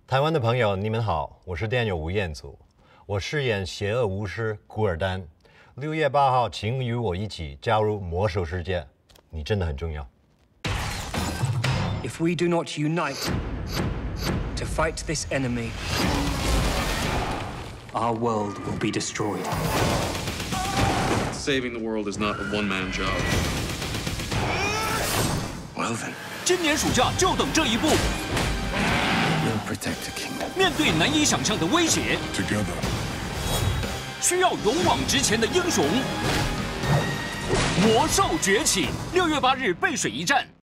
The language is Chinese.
台湾的朋友，你们好，我是电友吴彦祖，我饰演邪恶巫师古尔丹。6月8号，请与我一起加入魔兽世界，你真的很重要。 If we do not unite to fight this enemy, our world will be destroyed. Saving the world is not a one-man job. Well then, 今年暑假就等这一步。 we'll protect the kingdom. 面对难以想象的威胁， Together. 需要勇往直前的英雄。魔兽崛起，6月8日背水一战。